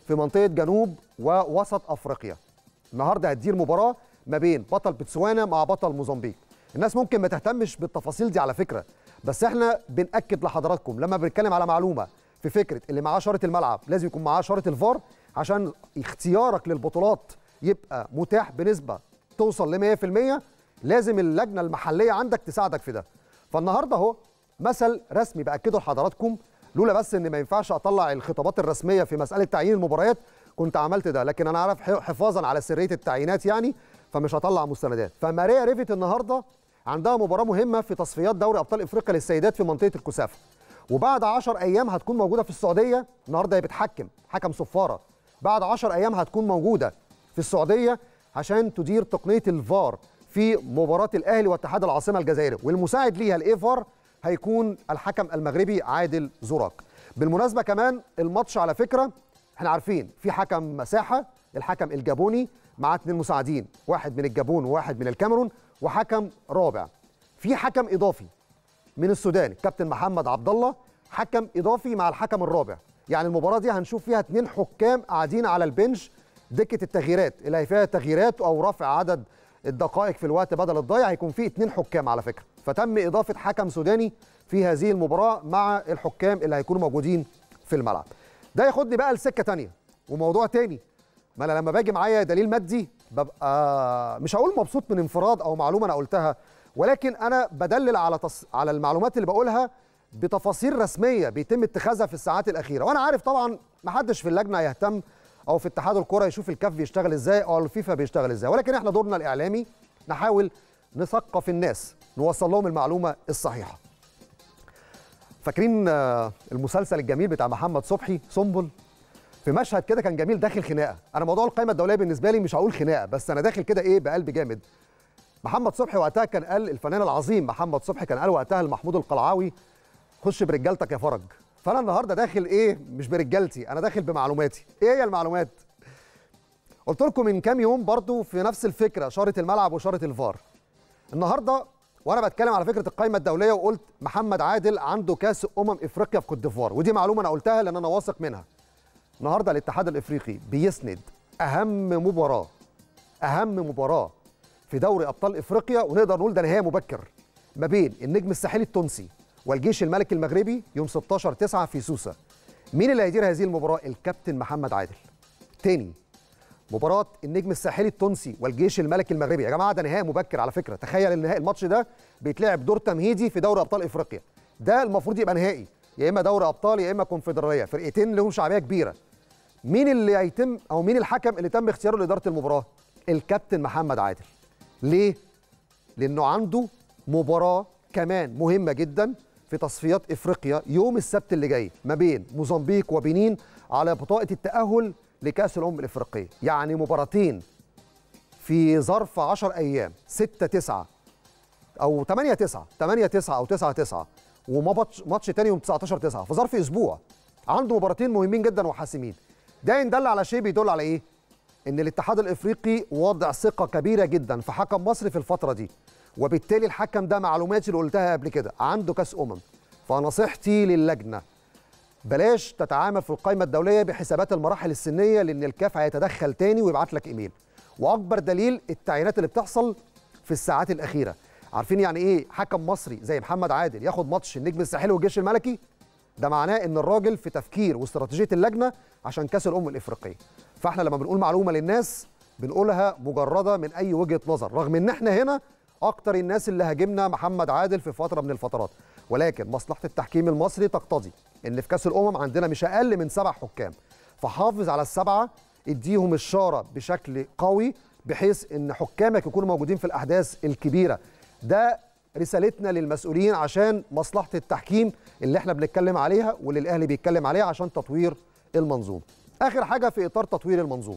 في منطقه جنوب ووسط افريقيا. النهارده هتدير مباراه ما بين بطل بتسوانا مع بطل موزمبيق. الناس ممكن ما تهتمش بالتفاصيل دي على فكره، بس احنا بنأكد لحضراتكم لما بنتكلم على معلومه في فكره اللي معاه شاره الملعب لازم يكون معاه شاره الفار، عشان اختيارك للبطولات يبقى متاح بنسبه توصل ل 100%. لازم اللجنه المحليه عندك تساعدك في ده. فالنهارده اهو مثل رسمي باكده لحضراتكم، لولا بس ان ما ينفعش اطلع الخطابات الرسميه في مساله تعيين المباريات كنت عملت ده، لكن انا عارف حفاظا على سريه التعيينات يعني، فمش هطلع مستندات. فماريا ريفيت النهارده عندها مباراه مهمه في تصفيات دوري ابطال افريقيا للسيدات في منطقه الكثافه، وبعد 10 ايام هتكون موجوده في السعوديه. النهارده هي بتحكم حكم صفاره، بعد 10 ايام هتكون موجوده في السعوديه عشان تدير تقنيه الفار في مباراه الاهلي واتحاد العاصمه الجزائري، والمساعد ليها الاي فار هيكون الحكم المغربي عادل زوراك. بالمناسبه كمان الماتش على فكره احنا عارفين في حكم مساحه الحكم الجابوني مع 2 مساعدين، واحد من الجابون وواحد من الكاميرون وحكم رابع. في حكم اضافي من السودان الكابتن محمد عبد الله، حكم اضافي مع الحكم الرابع. يعني المباراه دي هنشوف فيها 2 حكام قاعدين على البنش دكه التغييرات اللي هي فيها تغييرات او رفع عدد الدقائق في الوقت بدل الضايع، هيكون فيه 2 حكام على فكره. فتم اضافه حكم سوداني في هذه المباراه مع الحكام اللي هيكونوا موجودين في الملعب. ده ياخدني بقى لسكه ثانيه وموضوع ثاني. ما انا لما باجي معايا دليل مادي ببقى مش هقول مبسوط من انفراد او معلومه انا قلتها، ولكن انا بدلل على المعلومات اللي بقولها بتفاصيل رسميه بيتم اتخاذها في الساعات الاخيره. وانا عارف طبعا ما حدش في اللجنه يهتم او في اتحاد الكره يشوف الكاف بيشتغل ازاي او الفيفا بيشتغل ازاي، ولكن احنا دورنا الاعلامي نحاول نثقف الناس، نوصل لهم المعلومه الصحيحه. فاكرين المسلسل الجميل بتاع محمد صبحي سنبل؟ في مشهد كده كان جميل داخل خناقه. انا موضوع القائمه الدوليه بالنسبه لي مش هقول خناقه، بس انا داخل كده ايه بقلب جامد. محمد صبحي وقتها كان قال، الفنان العظيم محمد صبحي كان قال وقتها لمحمود القلعاوي خش برجالتك يا فرج. فانا النهارده داخل ايه مش برجالتي، انا داخل بمعلوماتي. ايه هي المعلومات؟ قلت لكم من كام يوم برضو في نفس الفكره، شاره الملعب وشاره الفار. النهارده وانا بتكلم على فكره القائمه الدوليه وقلت محمد عادل عنده كاس افريقيا في كوت ديفوار، ودي معلومه انا قلتها لان انا واثق منها. النهارده الاتحاد الافريقي بيسند اهم مباراه في دوري ابطال افريقيا، ونقدر نقول ده نهائي مبكر ما بين النجم الساحلي التونسي والجيش الملكي المغربي يوم 16/9 في سوسه. مين اللي هيدير هذه المباراه؟ الكابتن محمد عادل. تاني، مباراه النجم الساحلي التونسي والجيش الملكي المغربي. يا جماعه ده نهائي مبكر على فكره، تخيل النهائي الماتش ده بيتلعب دور تمهيدي في دوري ابطال افريقيا. ده المفروض يبقى نهائي، يا اما دوري ابطال يا اما كونفدراليه، فرقتين لهم شعبيه كبيره. مين اللي هيتم او مين الحكم اللي تم اختياره لاداره المباراه؟ الكابتن محمد عادل. ليه؟ لانه عنده مباراه كمان مهمه جدا في تصفيات افريقيا يوم السبت اللي جاي ما بين موزمبيق وبنين على بطاقه التاهل لكاس الافريقيه. يعني مباراتين في ظرف 10 ايام، 6/9 او 8/9 او 9/9، وماتش تاني يوم 19/9، في ظرف اسبوع عنده مباراتين مهمين جدا وحاسمين. ده يدل على شيء، بيدل على ايه؟ ان الاتحاد الافريقي وضع ثقه كبيره جدا في حكم مصر في الفتره دي، وبالتالي الحكم ده معلوماتي اللي قلتها قبل كده عنده كاس فنصيحتي للجنه بلاش تتعامل في القائمه الدوليه بحسابات المراحل السنيه، لان الكاف هيتدخل تاني ويبعت لك ايميل. واكبر دليل التعيينات اللي بتحصل في الساعات الاخيره. عارفين يعني ايه حكم مصري زي محمد عادل ياخد ماتش النجم الساحلي والجيش الملكي؟ ده معناه ان الراجل في تفكير واستراتيجيه اللجنه عشان كاس الافريقيه. فاحنا لما بنقول معلومه للناس بنقولها مجرده من اي وجهه نظر، رغم ان احنا هنا اكتر الناس اللي هاجمنا محمد عادل في فتره من الفترات، ولكن مصلحه التحكيم المصري تقتضي ان في كاس عندنا مش اقل من 7 حكام، فحافظ على ال7، اديهم الشاره بشكل قوي بحيث ان حكامك يكونوا موجودين في الاحداث الكبيره. ده رسالتنا للمسؤولين عشان مصلحه التحكيم اللي احنا بنتكلم عليها واللي الاهلي بيتكلم عليها عشان تطوير المنظومه. اخر حاجه في اطار تطوير المنظومه،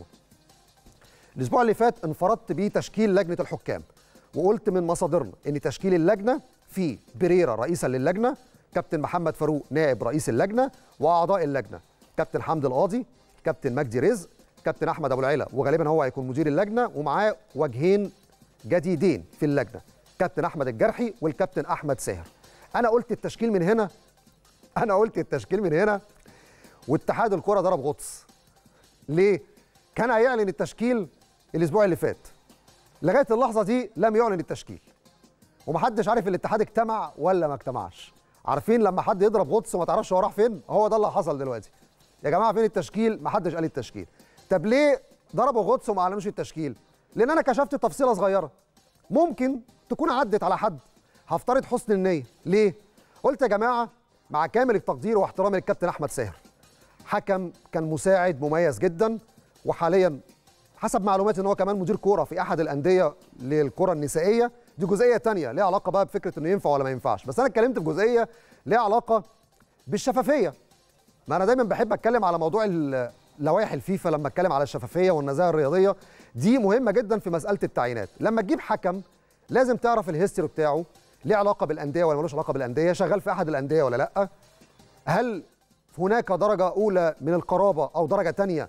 الاسبوع اللي فات انفردت بتشكيل لجنه الحكام، وقلت من مصادرنا ان تشكيل اللجنه في بريرا رئيسا للجنه، كابتن محمد فاروق نائب رئيس اللجنه، واعضاء اللجنه كابتن حمد القاضي، كابتن مجدي رزق، كابتن احمد ابو العلا وغالبا هو هيكون مدير اللجنه، ومعاه وجهين جديدين في اللجنه، كابتن احمد الجرحي والكابتن احمد ساهر. انا قلت التشكيل من هنا واتحاد الكره ضرب غطس. ليه؟ كان هيعلن التشكيل الاسبوع اللي فات، لغايه اللحظه دي لم يعلن التشكيل، ومحدش عارف الاتحاد اجتمع ولا ما اجتمعش. عارفين لما حد يضرب غطس وما تعرفش هو راح فين؟ هو ده اللي حصل دلوقتي. يا جماعه فين التشكيل؟ محدش قال التشكيل. طب ليه ضربوا غطس وما اعلنوش التشكيل؟ لان انا كشفت تفصيله صغيره ممكن تكون عدت على حد، هفترض حسن النيه. ليه؟ قلت يا جماعه مع كامل التقدير واحترامي للكابتن احمد ساهر، حكم كان مساعد مميز جدا، وحاليا حسب معلوماتي ان هو كمان مدير كوره في احد الانديه للكره النسائيه. دي جزئيه ثانيه ليها علاقه بقى بفكره انه ينفع ولا ما ينفعش، بس انا اتكلمت في جزئيه ليها علاقه بالشفافيه. ما انا دايما بحب اتكلم على موضوع لوائح الفيفا لما اتكلم على الشفافيه والنزاهه الرياضيه، دي مهمه جدا في مساله التعيينات. لما تجيب حكم لازم تعرف الهيستوري بتاعه، ليه علاقه بالانديه ولا ملوش علاقه بالانديه، شغال في احد الانديه ولا لا، هل هناك درجه اولى من القرابه او درجه ثانيه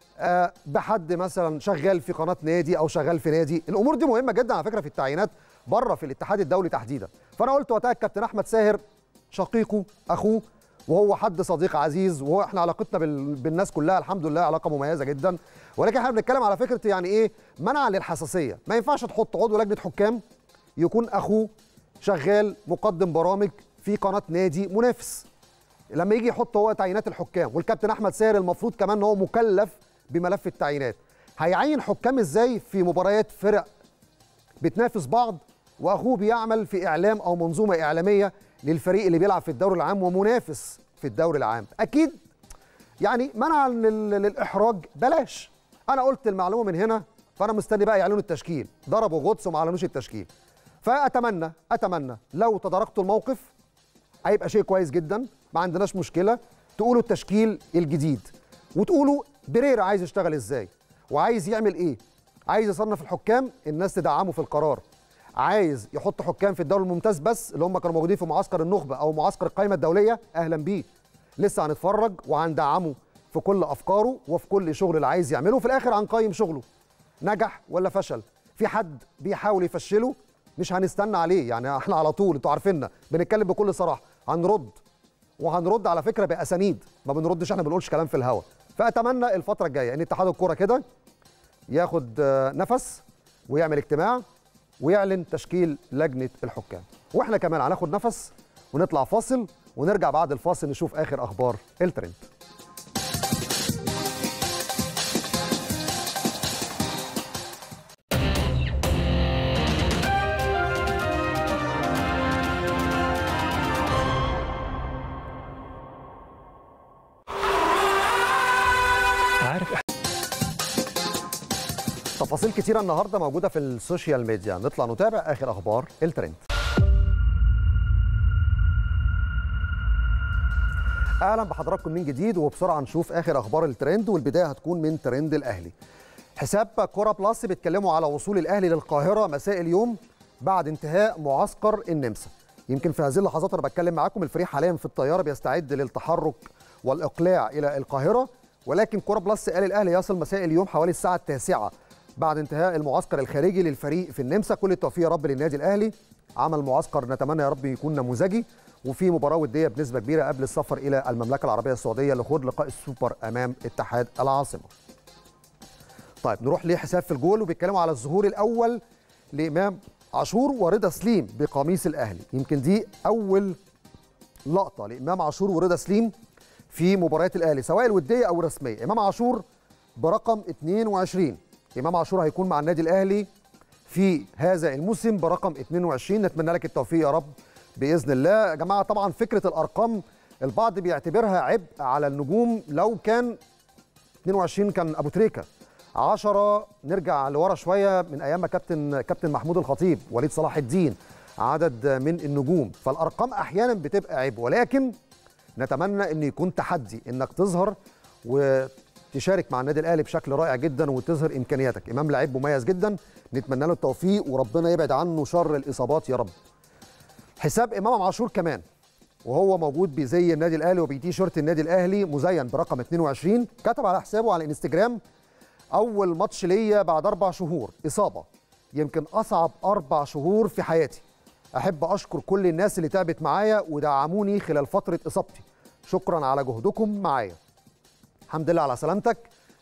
بحد مثلا شغال في قناه نادي او شغال في نادي. الامور دي مهمه جدا على فكره في التعيينات بره في الاتحاد الدولي تحديدا. فانا قلت وقتها الكابتن احمد ساهر شقيقه اخوه، وهو حد صديق عزيز، وهو احنا علاقتنا بالناس كلها الحمد لله علاقه مميزه جدا، ولكن احنا بنتكلم على فكره يعني ايه منع للحساسيه. ما ينفعش تحط عضو لجنه حكام يكون اخوه شغال مقدم برامج في قناه نادي منافس، لما يجي يحط هو تعيينات الحكام. والكابتن احمد ساهر المفروض كمان ان هو مكلف بملف التعيينات، هيعين حكام ازاي في مباريات فرق بتنافس بعض واخوه بيعمل في اعلام او منظومه اعلاميه للفريق اللي بيلعب في الدوري العام ومنافس في الدوري العام؟ اكيد يعني منعا للاحراج بلاش. انا قلت المعلومه من هنا، فانا مستني بقى يعلنوا التشكيل. ضربوا غطس وما اعلنوش التشكيل، فاتمنى لو تداركتوا الموقف هيبقى شيء كويس جدا، ما عندناش مشكله. تقولوا التشكيل الجديد، وتقولوا بريرا عايز يشتغل ازاي وعايز يعمل ايه. عايز يصنف الحكام، الناس تدعمه في القرار. عايز يحط حكام في الدوري الممتاز بس اللي هم كانوا موجودين في معسكر النخبه او معسكر القائمه الدوليه، اهلا بيه. لسه هنتفرج وهندعمه في كل افكاره وفي كل شغل اللي عايز يعمله. في الاخر هنقيم شغله نجح ولا فشل. في حد بيحاول يفشله مش هنستنى عليه، يعني احنا على طول انتوا عارفيننا بنتكلم بكل صراحه، هنرد وهنرد على فكره باسانيد، ما بنردش احنا بنقولش كلام في الهوا. فاتمنى الفتره الجايه ان اتحاد الكوره كده ياخد نفس ويعمل اجتماع ويعلن تشكيل لجنه الحكام، واحنا كمان هناخد نفس ونطلع فاصل ونرجع بعد الفاصل نشوف اخر اخبار الترند. تفاصيل كتيرة النهاردة موجودة في السوشيال ميديا، نطلع نتابع آخر أخبار الترند. أهلا بحضراتكم من جديد، وبسرعة نشوف آخر أخبار الترند، والبداية هتكون من ترند الأهلي. حساب كورة بلس بيتكلموا على وصول الأهلي للقاهرة مساء اليوم بعد انتهاء معسكر النمسا. يمكن في هذه اللحظات أنا بتكلم معاكم الفريق حاليا في الطيارة بيستعد للتحرك والإقلاع إلى القاهرة، ولكن كورة بلس قال الأهلي يصل مساء اليوم حوالي الساعة 9 بعد انتهاء المعسكر الخارجي للفريق في النمسا. كل التوفيق يا رب للنادي الاهلي، عمل معسكر نتمنى يا رب يكون نموذجي وفي مباراه وديه بنسبه كبيره قبل السفر الى المملكه العربيه السعوديه لخوض لقاء السوبر امام اتحاد العاصمه. طيب نروح لحساب في الجول، وبيتكلموا على الظهور الاول لامام عاشور ورضا سليم بقميص الاهلي. يمكن دي اول لقطه لامام عاشور ورضا سليم في مباريات الاهلي سواء الوديه او الرسميه. امام عاشور برقم 22، امام عاشور هيكون مع النادي الاهلي في هذا الموسم برقم 22. نتمنى لك التوفيق يا رب باذن الله. يا جماعه طبعا فكره الارقام البعض بيعتبرها عبء على النجوم، لو كان 22 كان ابو تريكه، 10 نرجع لورا شويه من ايام ما كابتن محمود الخطيب، وليد صلاح الدين، عدد من النجوم. فالارقام احيانا بتبقى عبء، ولكن نتمنى ان يكون تحدي انك تظهر وتشارك مع النادي الاهلي بشكل رائع جدا وتظهر امكانياتك. امام لعيب مميز جدا، نتمنى له التوفيق وربنا يبعد عنه شر الاصابات يا رب. حساب امام عاشور كمان وهو موجود بزي النادي الاهلي وبتي شيرت النادي الاهلي مزين برقم 22، كتب على حسابه على الانستجرام: اول ماتش ليا بعد 4 شهور اصابه، يمكن اصعب 4 شهور في حياتي. احب اشكر كل الناس اللي تعبت معايا ودعموني خلال فتره اصابتي، شكرا على جهدكم معايا. الحمد لله على سلامتك.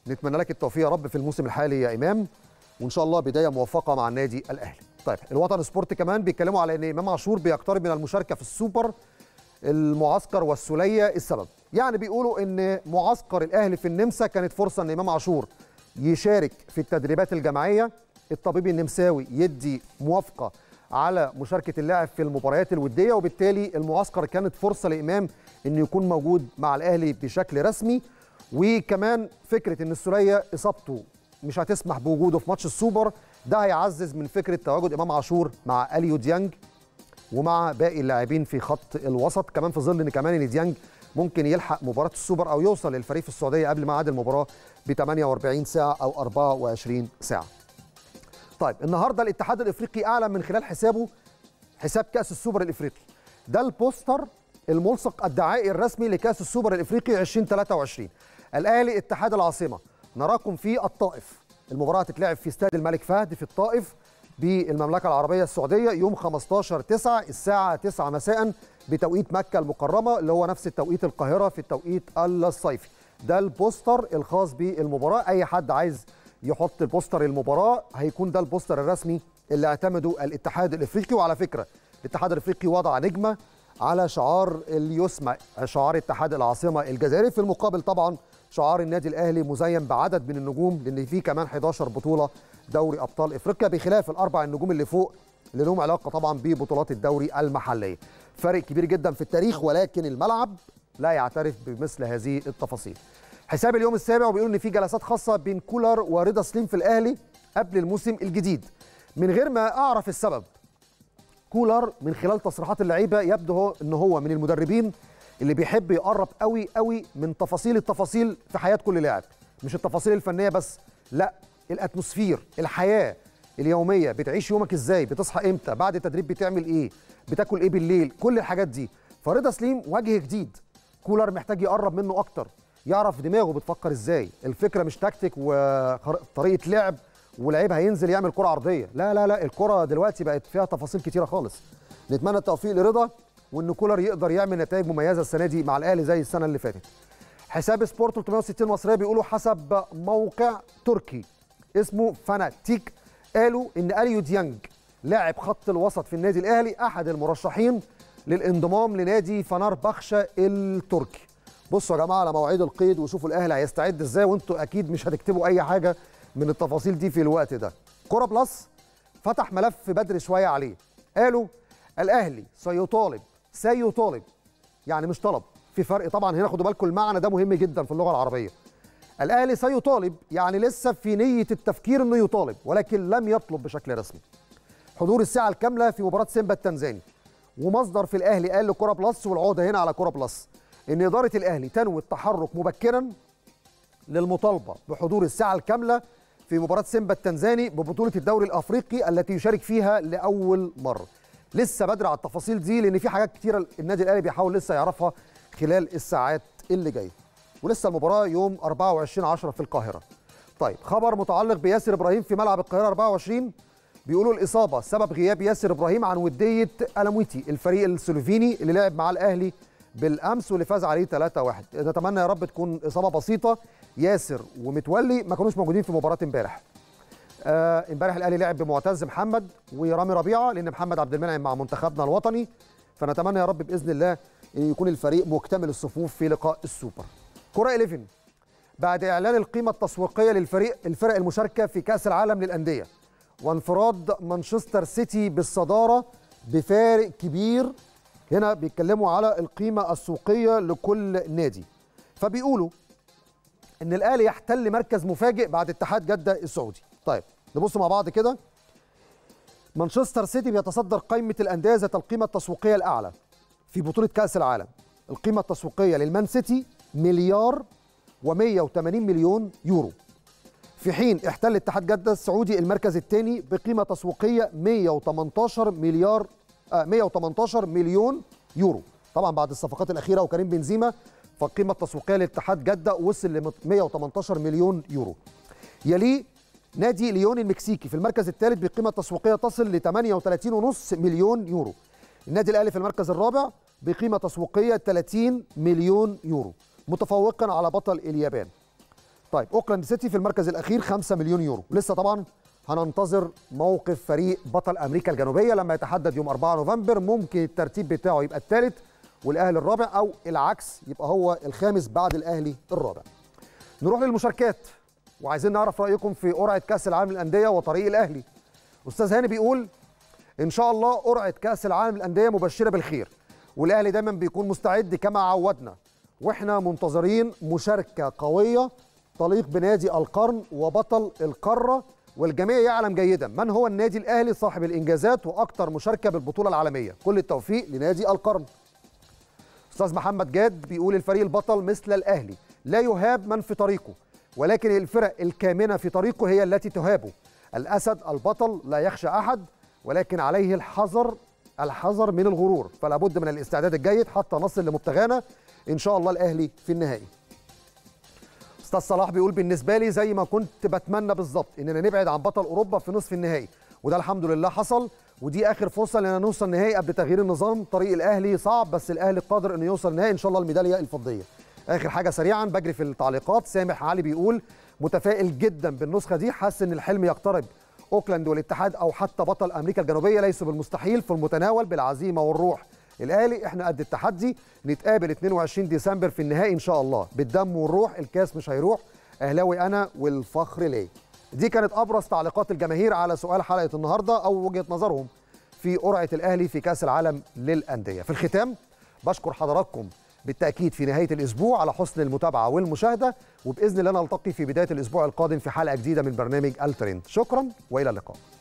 نتمنى لك التوفيق يا رب في الموسم الحالي يا امام، وان شاء الله بدايه موفقه مع النادي الاهلي. طيب الوطن سبورت كمان بيتكلموا على ان امام عاشور بيقترب من المشاركه في السوبر المعسكر والسوليه. السبب يعني بيقولوا ان معسكر الاهلي في النمسا كانت فرصه ان امام عاشور يشارك في التدريبات الجماعيه، الطبيب النمساوي يدي موافقه على مشاركه اللاعب في المباريات الوديه، وبالتالي المعسكر كانت فرصه لامام انه يكون موجود مع الاهلي بشكل رسمي. وكمان فكره ان السوليه اصابته مش هتسمح بوجوده في ماتش السوبر، ده هيعزز من فكره تواجد امام عاشور مع اليو ديانج ومع باقي اللاعبين في خط الوسط، كمان في ظل ان كمان ان ديانج ممكن يلحق مباراه السوبر او يوصل للفريق في السعوديه قبل ميعاد المباراه ب 48 ساعه او 24 ساعه. طيب النهارده الاتحاد الافريقي اعلن من خلال حسابه، حساب كاس السوبر الافريقي، ده البوستر الملصق الدعائي الرسمي لكاس السوبر الافريقي 2023. الاهلي اتحاد العاصمه نراكم في الطائف. المباراه هتتلعب في استاد الملك فهد في الطائف بالمملكه العربيه السعوديه يوم 15/9 الساعه 9 مساء بتوقيت مكه المكرمه، اللي هو نفس التوقيت القاهره في التوقيت الصيفي. ده البوستر الخاص بالمباراه، اي حد عايز يحط البوستر المباراه هيكون ده البوستر الرسمي اللي اعتمده الاتحاد الافريقي. وعلى فكره الاتحاد الافريقي وضع نجمه على شعار اليوسما، شعار اتحاد العاصمه الجزائري، في المقابل طبعا شعار النادي الاهلي مزين بعدد من النجوم، لان فيه كمان 11 بطوله دوري ابطال افريقيا بخلاف الاربع النجوم اللي فوق اللي لهم علاقه طبعا ببطولات الدوري المحليه. فرق كبير جدا في التاريخ، ولكن الملعب لا يعترف بمثل هذه التفاصيل. حساب اليوم السابع وبيقول ان في جلسات خاصه بين كولر ورضا سليم في الاهلي قبل الموسم الجديد من غير ما اعرف السبب. كولر من خلال تصريحات اللعيبه يبدو ان هو من المدربين اللي بيحب يقرب قوي قوي من تفاصيل التفاصيل في حياه كل لاعب، مش التفاصيل الفنيه بس، لا الاتموسفير، الحياه اليوميه، بتعيش يومك ازاي، بتصحى امتى، بعد التدريب بتعمل ايه، بتاكل ايه بالليل، كل الحاجات دي. فرضا سليم وجه جديد، كولر محتاج يقرب منه اكتر، يعرف دماغه بتفكر ازاي. الفكره مش تكتيك وطريقه لعب ولعيب هينزل يعمل كره عرضيه، لا لا لا، الكره دلوقتي بقت فيها تفاصيل كتيره خالص. نتمنى التوفيق لرضا وان كولر يقدر يعمل نتائج مميزه السنه دي مع الاهلي زي السنه اللي فاتت. حساب سبورت 360 مصريه بيقولوا حسب موقع تركي اسمه فاناتيك، قالوا ان اليو ديانج لاعب خط الوسط في النادي الاهلي احد المرشحين للانضمام لنادي فنربخشة التركي. بصوا يا جماعه على مواعيد القيد وشوفوا الاهلي هيستعد ازاي، وانتوا اكيد مش هتكتبوا اي حاجه من التفاصيل دي في الوقت ده. كوره بلس فتح ملف بدري شويه عليه، قالوا الاهلي سيطالب يعني مش طلب، في فرق طبعا هنا، خدوا بالكم المعنى ده مهم جدا في اللغه العربيه. الاهلي سيطالب يعني لسه في نيه التفكير انه يطالب، ولكن لم يطلب بشكل رسمي حضور الساعه الكامله في مباراه سيمبا التنزاني. ومصدر في الاهلي قال لكوره بلس، والعوده هنا على كوره بلس، ان اداره الاهلي تنوي التحرك مبكرا للمطالبه بحضور الساعه الكامله في مباراه سيمبا التنزاني ببطوله الدوري الافريقي التي يشارك فيها لاول مره. لسه بدري على التفاصيل دي، لان في حاجات كتيره النادي الاهلي بيحاول لسه يعرفها خلال الساعات اللي جايه، ولسه المباراه يوم 24/10 في القاهره. طيب خبر متعلق بياسر ابراهيم في ملعب القاهره 24، بيقولوا الاصابه سبب غياب ياسر ابراهيم عن وديه الامويتي الفريق السلوفيني اللي لعب مع الاهلي بالامس واللي فاز عليه 3-1. نتمنى يا رب تكون اصابه بسيطه. ياسر ومتولي ما كانوش موجودين في مباراه امبارح. امبارح الاهلي لعب بمعتز محمد ورامي ربيعه، لان محمد عبد المنعم مع منتخبنا الوطني، فنتمنى يا رب باذن الله يكون الفريق مكتمل الصفوف في لقاء السوبر. كره 11 بعد اعلان القيمه التسويقيه الفرق المشاركه في كاس العالم للانديه وانفراد مانشستر سيتي بالصداره بفارق كبير. هنا بيتكلموا على القيمه السوقيه لكل نادي، فبيقولوا ان الاهلي يحتل مركز مفاجئ بعد اتحاد جده السعودي. طيب نبص مع بعض كده. مانشستر سيتي بيتصدر قائمه الانديه ذات القيمه التسويقيه الاعلى في بطوله كاس العالم. القيمه التسويقيه للمان سيتي مليار و180 مليون يورو، في حين احتل اتحاد جده السعودي المركز الثاني بقيمه تسويقيه 118 مليون يورو. طبعا بعد الصفقات الاخيره وكريم بنزيما، فالقيمه التسويقيه لاتحاد جده وصل ل 118 مليون يورو. يليه نادي ليون المكسيكي في المركز الثالث بقيمه تسويقيه تصل ل 38.5 مليون يورو. النادي الاهلي في المركز الرابع بقيمه تسويقيه 30 مليون يورو، متفوقا على بطل اليابان. طيب اوكلاند سيتي في المركز الاخير 5 مليون يورو. لسه طبعا هننتظر موقف فريق بطل امريكا الجنوبيه لما يتحدد يوم 4 نوفمبر. ممكن الترتيب بتاعه يبقى الثالث والاهلي الرابع، او العكس يبقى هو الخامس بعد الاهلي الرابع. نروح للمشاركات وعايزين نعرف رايكم في قرعه كاس العالم للانديه وطريق الاهلي. استاذ هاني بيقول ان شاء الله قرعه كاس العالم للانديه مبشره بالخير، والاهلي دايما بيكون مستعد كما عودنا، واحنا منتظرين مشاركه قويه تليق بنادي القرن وبطل القاره، والجميع يعلم جيدا من هو النادي الاهلي صاحب الانجازات واكثر مشاركه بالبطوله العالميه. كل التوفيق لنادي القرن. استاذ محمد جاد بيقول الفريق البطل مثل الاهلي لا يهاب من في طريقه، ولكن الفرق الكامنه في طريقه هي التي تهابه. الاسد البطل لا يخشى احد، ولكن عليه الحذر من الغرور، فلا بد من الاستعداد الجيد حتى نصل لمبتغانا ان شاء الله الاهلي في النهائي. استاذ صلاح بيقول بالنسبه لي زي ما كنت بتمنى بالظبط اننا نبعد عن بطل اوروبا في نصف النهائي، وده الحمد لله حصل، ودي اخر فرصه اننا نوصل نهائي قبل تغيير النظام. طريق الاهلي صعب بس الاهلي قادر انه يوصل نهائي ان شاء الله الميداليه الفضيه. اخر حاجه سريعا بجري في التعليقات، سامح علي بيقول متفائل جدا بالنسخه دي، حاسس ان الحلم يقترب. اوكلاند والاتحاد او حتى بطل امريكا الجنوبيه ليسوا بالمستحيل، في المتناول بالعزيمه والروح. الاهلي احنا قد التحدي، نتقابل 22 ديسمبر في النهائي ان شاء الله بالدم والروح، الكاس مش هيروح، اهلاوي انا والفخر ليه. دي كانت ابرز تعليقات الجماهير على سؤال حلقه النهارده او وجهه نظرهم في قرعه الاهلي في كاس العالم للانديه. في الختام بشكر حضراتكم بالتاكيد في نهايه الاسبوع على حسن المتابعه والمشاهده، وباذن الله نلتقي في بدايه الاسبوع القادم في حلقه جديده من برنامج الترند. شكرا والى اللقاء.